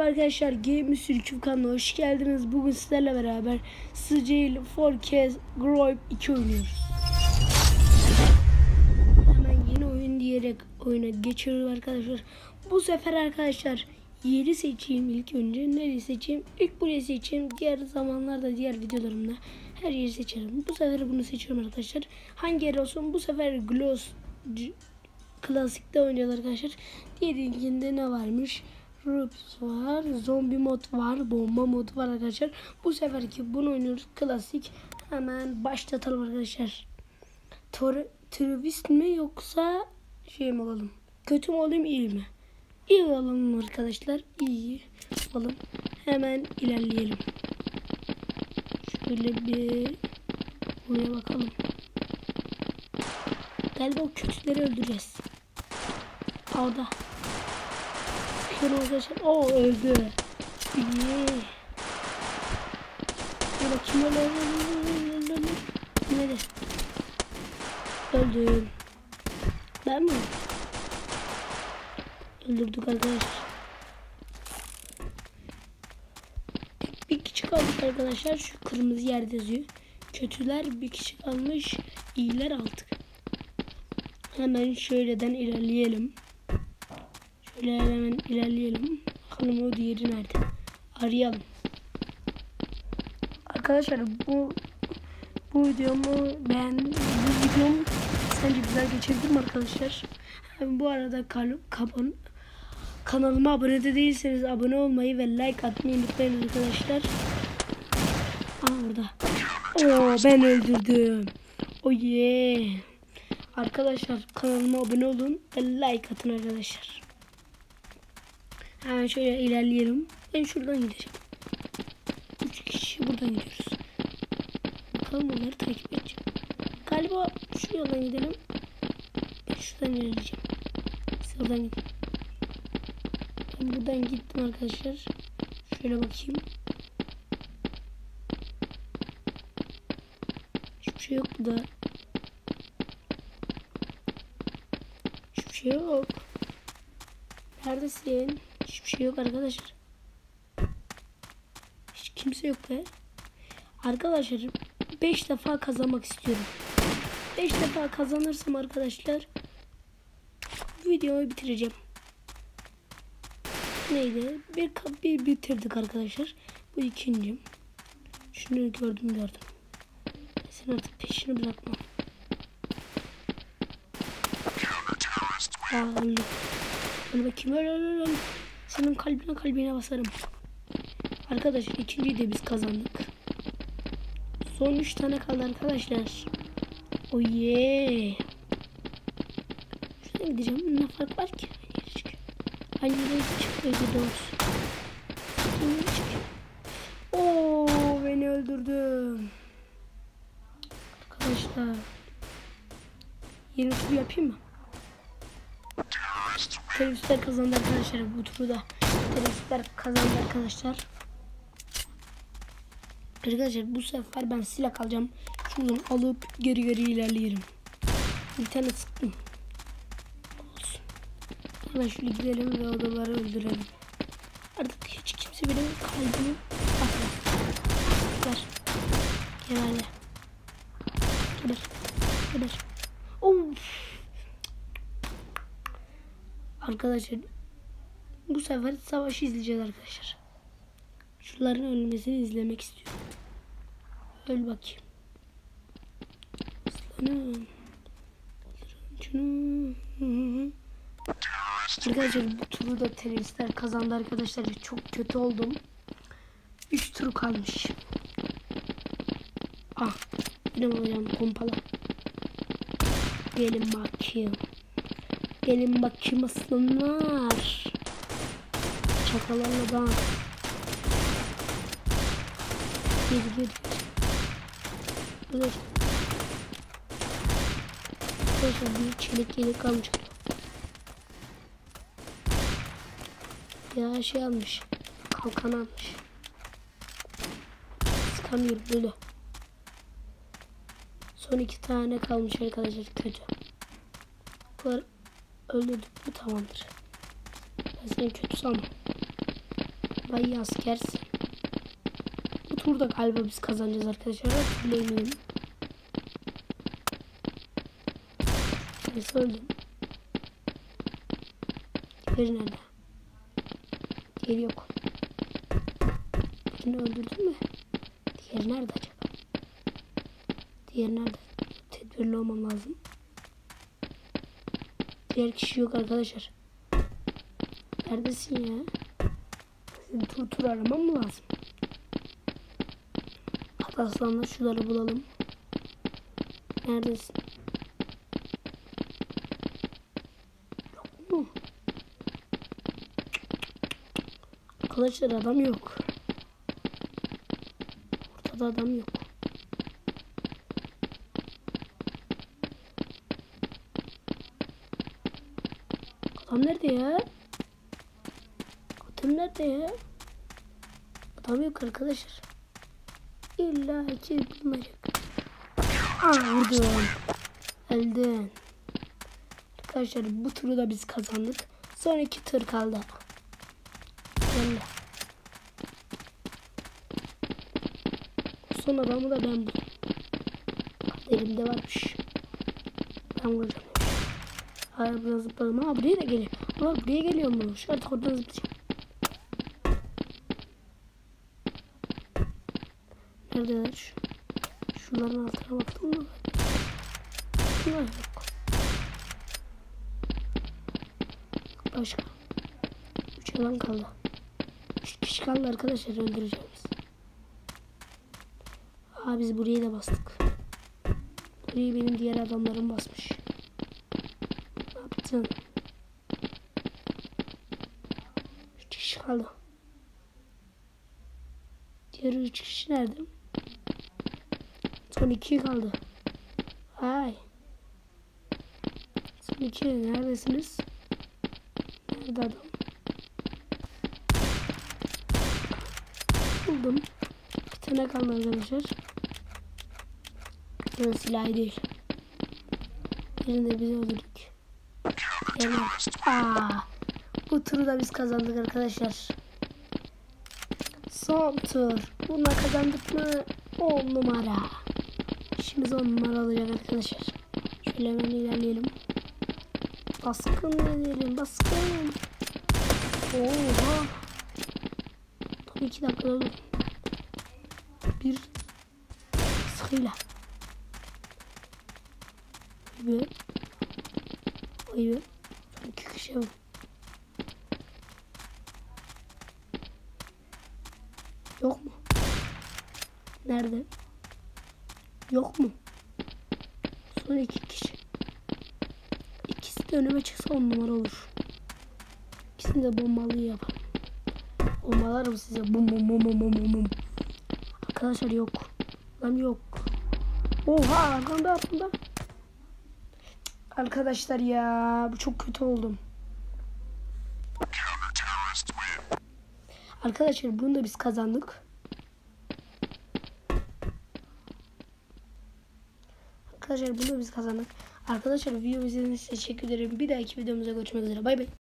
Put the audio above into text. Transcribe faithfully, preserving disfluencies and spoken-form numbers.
arkadaşlar, Game Sürüküm kanalına hoş geldiniz. Bugün sizlerle beraber Sigil Fortress Group iki oynuyoruz. Hemen yeni oyun diyerek oyuna geçiyoruz arkadaşlar. Bu sefer arkadaşlar yeri seçeyim ilk önce. Nereyi seçeyim? İlk burayı seçeyim. Diğer zamanlarda diğer videolarımda her yeri seçerim. Bu sefer bunu seçiyorum arkadaşlar. Hangi yer olsun? Bu sefer Gloss Klasik'te oynayacağız arkadaşlar. Diğerinde ne varmış? Rups var, zombi mod var, bomba modu var arkadaşlar. Bu seferki bunu oynuyoruz, klasik. Hemen başlatalım arkadaşlar. Turist mi yoksa şey mi olalım? Kötü mü olayım, iyi mi? İyi olalım arkadaşlar, iyi olalım. Hemen ilerleyelim. Şöyle bir buraya bakalım. Galiba o kötüleri öldüreceğiz. Orada. Şöyle arkadaşlar. Oo, öldü. İyi. Bir bakayım öyle. Nerede? Öldüm. Ben mi? Öldürdük arkadaşlar. Bir kişi kalmış arkadaşlar. Şu kırmızı yerde yazıyor. Kötüler bir kişi kalmış. İyiler aldık. Hemen şöyleden ilerleyelim. Şöyle hemen ilerleyelim. Bakalım o diğeri nerede? Arayalım. Arkadaşlar bu bu videomu beğen bu videom sence güzel geçirdi mi arkadaşlar? Yani bu arada kal kapan kanalıma abone de değilseniz abone olmayı ve like atmayı unutmayın arkadaşlar. Aa, orada. Oo, ben öldürdüm. Oh yeah. Arkadaşlar kanalıma abone olun ve like atın arkadaşlar. Hemen şöyle ilerleyelim. Ben şuradan gideceğim. Üç kişi buradan gidiyoruz. Bakalım onları takip edeceğim. Galiba şu yoldan gidelim. Ben şuradan ilerleyeceğim. Sıradan gidelim. Ben buradan gittim arkadaşlar. Şöyle bakayım. Hiçbir şey yok burada. Hiçbir şey yok. Neredesin? Hiçbir şey yok arkadaşlar. Hiç kimse yok be. Arkadaşlar beş defa kazanmak istiyorum. beş defa kazanırsam arkadaşlar videoyu bitireceğim. Neydi? Bir, bir bitirdik arkadaşlar. Bu ikinci. Şunu gördüm gördüm. Sen artık peşini bırakma. Aa, öldü. Hadi bakayım, öyle öyle öyle. Senin kalbine kalbine basarım. Arkadaşlar ikinciyi de biz kazandık. Son üç tane kaldı arkadaşlar. Oh yeah. Şuradan gideceğim. Ne fark var ki? Aynı yere çıkıyor. Oo, beni öldürdüm. Arkadaşlar. Yeni tur yapayım mı? Teröristler kazandı arkadaşlar bu turu da. Teröristler kazandı arkadaşlar. Arkadaşlar bu sefer ben silah alacağım. Şuradan alıp geri geri ilerleyelim. Bir tane sıktım. Olsun. Hemen şöyle gidelim ve odaları öldürelim. Artık hiç kimse benim kalbimi bakmaz. Ver. Gel hadi. Geber. Geber. Of. Arkadaşlar bu sefer savaşı izleyeceğiz arkadaşlar. Şunların ölmesini izlemek istiyorum. Öl bakayım. Aslanım. Arkadaşlar bu turu da teröristler kazandı arkadaşlar. Çok kötü oldum. üç tur kalmış. Ah. Benim hocam pompala. Gelin bakayım. Gelin bakayım aslanlar. Çakalarla da. Gel gel. Dur. Arkadaşlar bir çelik yelek kalmış. Ya şey almış. Kalkan almış. Sıkamıyorum böyle. Son iki tane kalmış arkadaşlar, kötü. Bu öldürdük mü tamamdır. Ben seni kötü sanmam. Vay askersin. Bu turda galiba biz kazanacağız arkadaşlar. Öyle eminim. Neyse öldüm. Diğeri nerede? Diğeri yok. Birini öldürdün mü? Diğeri nerede acaba? Diğeri nerede? Tedbirli olmam lazım. Diğer kişi yok arkadaşlar. Neredesin ya? Sizin tur tur aramam mı lazım? Hadi aslanlar şuları bulalım. Neredesin? Yok mu? Arkadaşlar adam yok. Ortada adam yok. Adam nerede ya? Adam nerede ya? Adam yok arkadaşlar. İlla ki bulunacak. Aa vurdum. Öldün. Arkadaşlar bu turu da biz kazandık. Sonraki tur kaldı. Yallah. Son adamı da ben buldum. Elimde varmış. Ben vuracağım. Hayır buradan zıpladım. Aa buraya da geliyor. Aa buraya geliyor mu? Şu artık oradan zıplayacağım. Neredeler şu? Şunların altına baktım mı? Bunlar yok. Başka. Üç adam kaldı. Üç kişi kaldı arkadaşlar öldüreceğimiz. Aa biz burayı da bastık. Burayı benim diğer adamlarım basmış. Ne yaptın? Üç kişi kaldı. Diğer üç kişi nerede? Son iki kaldı. Ay. Son iki neredesiniz? Nerede adam? Buldum. Bir tane kaldı arkadaşlar. Bunun silahı değil. Birinde bizi öldürdük. Yani, aa, bu turu da biz kazandık arkadaşlar. Son tur. Bununla kazandık mı? on numara. İşimiz on numara olacak arkadaşlar. Şöyle hemen ilerleyelim. Baskın edelim. Baskın. Oha. Tam iki dakika olur. Bir sıkıyla. Vay be. Vay be. İki kişi var. Yok mu? Nerede? Yok mu? Son iki kişi. İkisi de önüme çıksa on numara olur. İkisini de bombalıyı yapalım. Bombalarım size. Bum bum bum bum bum bum. Arkadaşlar yok. Lan yok. Oha arkamda arkamda. Arkadaşlar ya bu çok kötü oldum. Arkadaşlar bunu da biz kazandık. Arkadaşlar bunu da biz kazandık. Arkadaşlar videomu izlediğiniz için teşekkür ederim. Bir dahaki videomuzda görüşmek üzere. Bay bay.